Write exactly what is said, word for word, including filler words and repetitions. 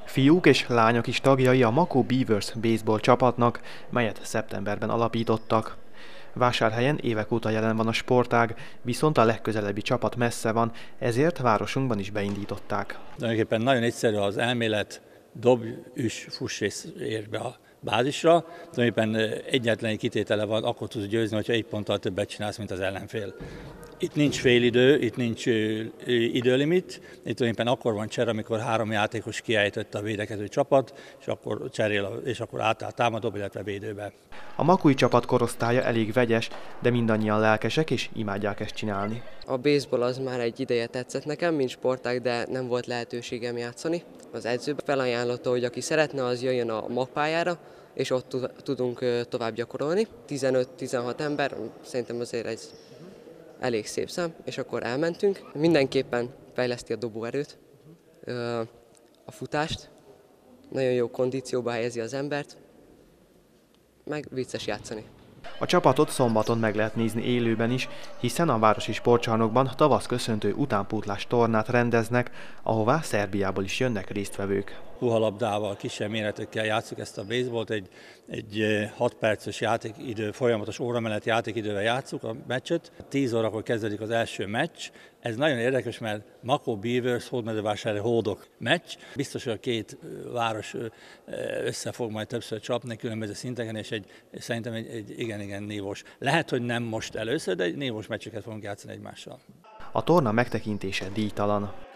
Fiúk és lányok is tagjai a Makó Beavers baseball csapatnak, melyet szeptemberben alapítottak. Vásárhelyen évek óta jelen van a sportág, viszont a legközelebbi csapat messze van, ezért városunkban is beindították. Tulajdonképpen nagyon egyszerű az elmélet, dobj, üss, fuss és érj be a bázisra. Tulajdonképpen egyetlen egy kitétele van, akkor tudsz győzni, hogyha egy ponttal többet csinálsz, mint az ellenfél. Itt nincs félidő, itt nincs időlimit, itt tulajdonképpen akkor van csere, amikor három játékos kiejtett a védekező csapat, és akkor cserél, és akkor átáll támadóba, illetve védőbe. A makói csapat korosztálya elég vegyes, de mindannyian lelkesek és imádják ezt csinálni. A baseball az már egy ideje tetszett nekem, mint sportág, de nem volt lehetőségem játszani. Az edző felajánlotta, hogy aki szeretne, az jöjjön a magpályára, és ott tudunk tovább gyakorolni. tizenöt-tizenhat ember, szerintem azért ez elég szép szám, és akkor elmentünk. Mindenképpen fejleszti a dobóerőt, a futást, nagyon jó kondícióba helyezi az embert, meg vicces játszani. A csapatot szombaton meg lehet nézni élőben is, hiszen a városi sportcsarnokban tavasz köszöntő utánpótlás tornát rendeznek, ahová Szerbiából is jönnek résztvevők. Puhalabdával, kisebb méretekkel játszuk ezt a baseballt, egy, egy hat perces játékidő, folyamatos óra mellett játékidővel játszuk a meccset. tíz órakor kezdődik az első meccs. Ez nagyon érdekes, mert Makó Beavers, Hódmezővásárhely Hódok meccs. Biztos, hogy a két város össze fog majd többször csapni különböző szinteken, és egy, szerintem egy, egy igen-igen nívós. Lehet, hogy nem most először, de egy nívós meccseket fogunk játszani egymással. A torna megtekintése díjtalan.